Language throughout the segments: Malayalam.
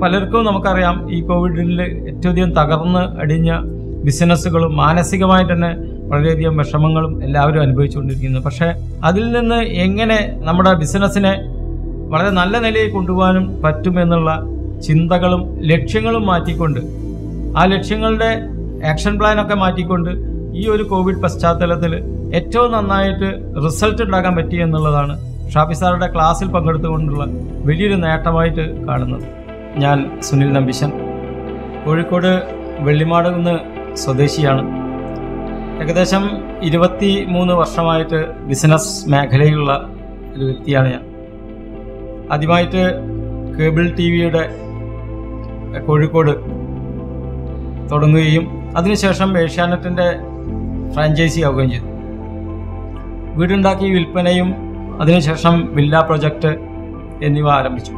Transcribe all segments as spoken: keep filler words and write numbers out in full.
പലർക്കും നമുക്കറിയാം ഈ കോവിഡിൽ ഏറ്റവും അധികം തകർന്ന് അടിഞ്ഞ ബിസിനസ്സുകളും മാനസികമായി തന്നെ വളരെയധികം വിഷമങ്ങളും എല്ലാവരും അനുഭവിച്ചുകൊണ്ടിരിക്കുന്നു. പക്ഷേ അതിൽ നിന്ന് എങ്ങനെ നമ്മുടെ ബിസിനസ്സിനെ വളരെ നല്ല നിലയിൽ കൊണ്ടുപോകാനും പറ്റുമെന്നുള്ള ചിന്തകളും ലക്ഷ്യങ്ങളും മാറ്റിക്കൊണ്ട്, ആ ലക്ഷ്യങ്ങളുടെ ആക്ഷൻ പ്ലാനൊക്കെ മാറ്റിക്കൊണ്ട് ഈ ഒരു കോവിഡ് പശ്ചാത്തലത്തിൽ ഏറ്റവും നന്നായിട്ട് റിസൾട്ട് ഉണ്ടാക്കാൻ പറ്റി എന്നുള്ളതാണ് ഷാഫി സാറുടെ ക്ലാസ്സിൽ പങ്കെടുത്തുകൊണ്ടുള്ള വലിയൊരു നേട്ടമായിട്ട് കാണുന്നത്. ഞാൻ സുനിൽ നമ്പീശൻ, കോഴിക്കോട് വെള്ളിമാട് നിന്ന് സ്വദേശിയാണ്. ഏകദേശം ഇരുപത്തി മൂന്ന് വർഷമായിട്ട് ബിസിനസ് മേഖലയിലുള്ള ഒരു വ്യക്തിയാണ് ഞാൻ. ആദ്യമായിട്ട് കേബിൾ ടി വിയുടെ കോഴിക്കോട് തുടങ്ങുകയും അതിനുശേഷം ഏഷ്യാനെറ്റിൻ്റെ ഫ്രാഞ്ചൈസി ആവുകയും ചെയ്തു. വീടുണ്ടാക്കി വിൽപ്പനയും അതിനുശേഷം വില്ല പ്രൊജക്റ്റ് എന്നിവ ആരംഭിച്ചു.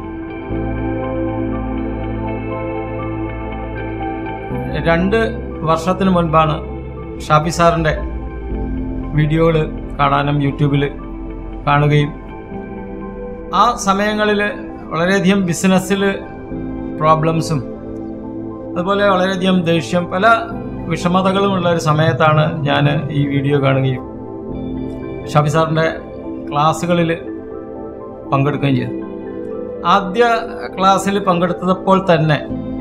രണ്ട് വർഷത്തിന് മുൻപാണ് ഷാഫി സാറിൻ്റെ വീഡിയോകൾ കാണാനും യൂട്യൂബിൽ കാണുകയും ആ സമയങ്ങളിൽ വളരെയധികം ബിസിനസ്സിൽ പ്രോബ്ലംസും അതുപോലെ വളരെയധികം ദേഷ്യം, പല വിഷമതകളുമുള്ള ഒരു സമയത്താണ് ഞാൻ ഈ വീഡിയോ കാണുകയും ഷാഫി സാറിൻ്റെ ക്ലാസ്സുകളിൽ പങ്കെടുക്കുകയും ചെയ്തു. ആദ്യ ക്ലാസ്സിൽ പങ്കെടുത്തപ്പോൾ തന്നെ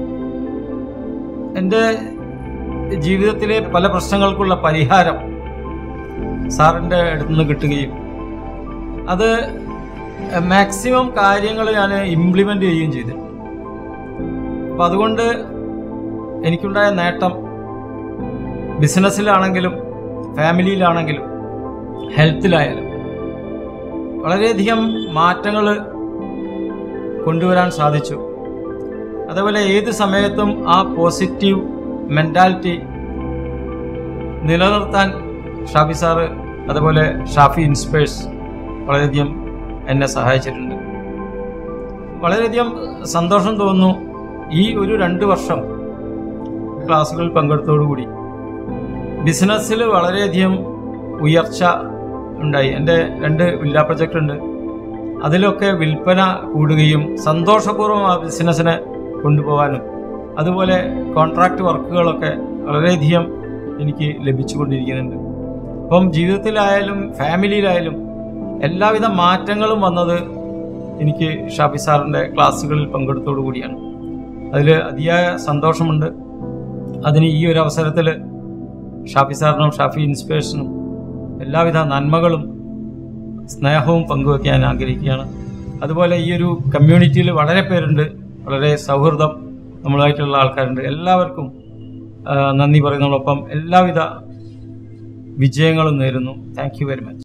എൻ്റെ ജീവിതത്തിലെ പല പ്രശ്നങ്ങൾക്കുള്ള പരിഹാരം സാറിൻ്റെ അടുത്ത് നിന്ന് കിട്ടുകയും അത് മാക്സിമം കാര്യങ്ങൾ ഞാൻ ഇംപ്ലിമെൻ്റ് ചെയ്യുകയും ചെയ്തു. അപ്പം അതുകൊണ്ട് എനിക്കുണ്ടായ നേട്ടം ബിസിനസ്സിലാണെങ്കിലും ഫാമിലിയിലാണെങ്കിലും ഹെൽത്തിലായാലും വളരെയധികം മാറ്റങ്ങൾ കൊണ്ടുവരാൻ സാധിച്ചു. അതേപോലെ ഏത് സമയത്തും ആ പോസിറ്റീവ് മെൻറ്റാലിറ്റി നിലനിർത്താൻ ഷാഫി സാറ് അതുപോലെ ഷാഫി ഇൻസ്പയേഴ്സ് വളരെയധികം എന്നെ സഹായിച്ചിട്ടുണ്ട്. വളരെയധികം സന്തോഷം തോന്നുന്നു. ഈ ഒരു രണ്ട് വർഷം ക്ലാസ്സുകളിൽ പങ്കെടുത്തോടുകൂടി ബിസിനസ്സിൽ വളരെയധികം ഉയർച്ച ഉണ്ടായി. എൻ്റെ രണ്ട് വില്ല പ്രൊജക്റ്റ് ഉണ്ട്, അതിലൊക്കെ വിൽപ്പന കൂടുകയും സന്തോഷപൂർവ്വം ആ ബിസിനസ്സിനെ കൊണ്ടുപോകാനും അതുപോലെ കോൺട്രാക്റ്റ് വർക്കുകളൊക്കെ വളരെയധികം എനിക്ക് ലഭിച്ചുകൊണ്ടിരിക്കുന്നുണ്ട്. അപ്പം ജീവിതത്തിലായാലും ഫാമിലിയിലായാലും എല്ലാവിധ മാറ്റങ്ങളും വന്നത് എനിക്ക് ഷാഫി സാറിൻ്റെ ക്ലാസ്സുകളിൽ പങ്കെടുത്തോടു കൂടിയാണ്. അതിൽ അതിയായ സന്തോഷമുണ്ട്. അതിന് ഈ ഒരു അവസരത്തിൽ ഷാഫി സാറിനും ഷാഫി ഇൻസ്പയേഴ്സിനും എല്ലാവിധ നന്മകളും സ്നേഹവും പങ്കുവയ്ക്കാൻ ആഗ്രഹിക്കുകയാണ്. അതുപോലെ ഈ ഒരു കമ്മ്യൂണിറ്റിയിൽ വളരെ പേരുണ്ട്, വളരെ സൗഹൃദം നമ്മളായിട്ടുള്ള ആൾക്കാരുണ്ട്. എല്ലാവർക്കും നന്ദി പറയുന്നതോടൊപ്പം എല്ലാവിധ വിജയങ്ങളും നേരുന്നു. Thank you very much.